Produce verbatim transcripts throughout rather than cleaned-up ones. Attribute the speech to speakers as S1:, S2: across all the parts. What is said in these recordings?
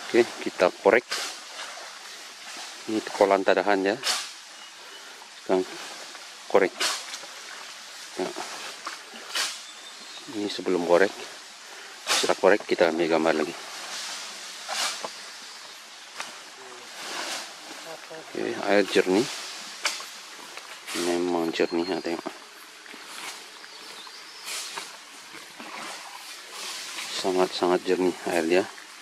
S1: Oke, kita korek. Ini kolam tadahan ya. Sekarang korek. Ya. Ini sebelum korek. Setelah korek kita ambil gambar lagi. Oke, air jernih. Memang jernih ya, tengok. Sangat-sangat jernih airnya.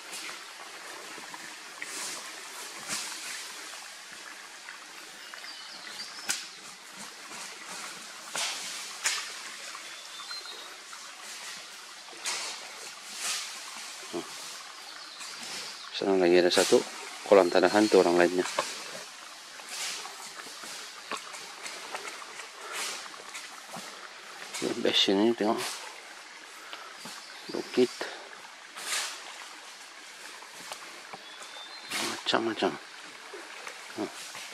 S1: Sana lagi ada satu kolam tadahan tuh orang lainnya. Basin ini tengok, bukit macam-macam. Hmm.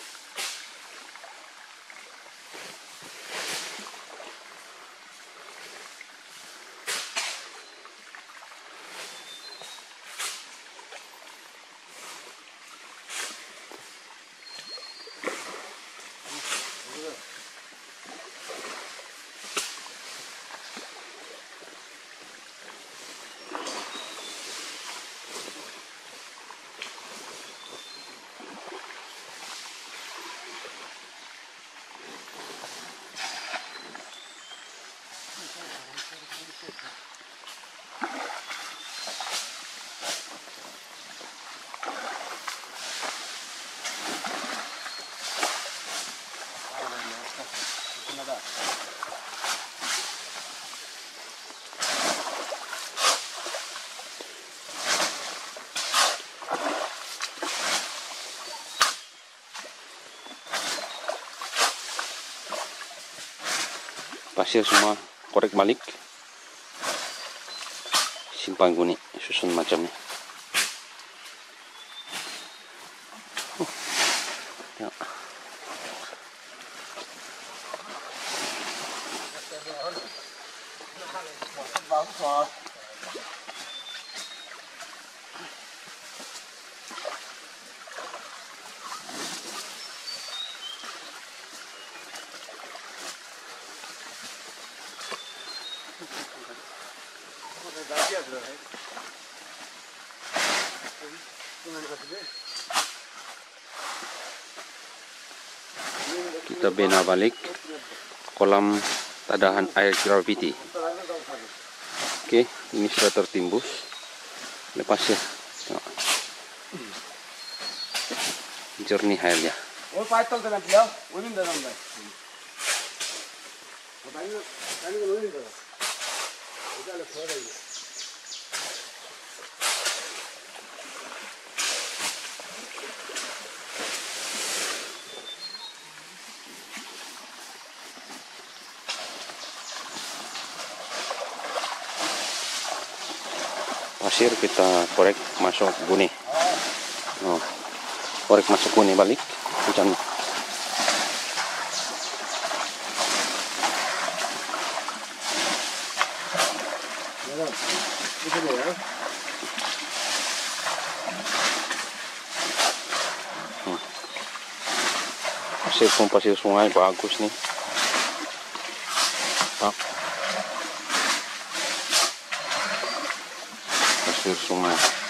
S1: Pasir semua korek balik, simpan guni, susun macamnya. Uh, ya. Kita bina balik kolam tadahan air gravity. Oke, ini sudah tertimbus. Lepas ya, jernih airnya. Pasir kita korek masuk guni. Oh, korek masuk guni balik macam ni. Hmm. Pasir pun pasir sungai bagus nih. Ah. Pasir sungai.